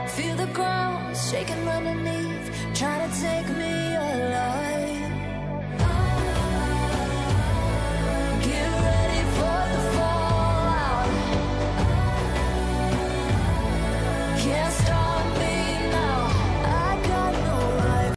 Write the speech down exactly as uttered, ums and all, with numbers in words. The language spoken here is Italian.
Feel the ground shaking underneath, trying to take me alive.